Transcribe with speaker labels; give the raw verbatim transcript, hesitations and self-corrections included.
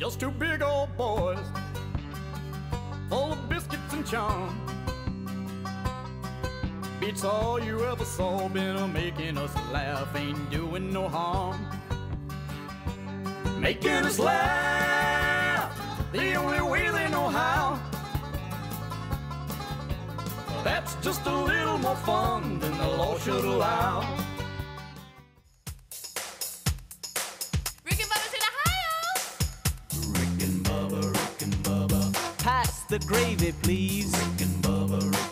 Speaker 1: just two big old boys, full of biscuits and charm. Beats all you ever saw, been a making us laugh, ain't doing no harm. Making us laugh, the only way they know how. That's just a little more fun than the law should allow.
Speaker 2: Rick and Bubba's in Ohio!
Speaker 1: Rick and Bubba, Rick and Bubba.
Speaker 3: Pass the gravy, please.
Speaker 1: Rick and Bubba, Rick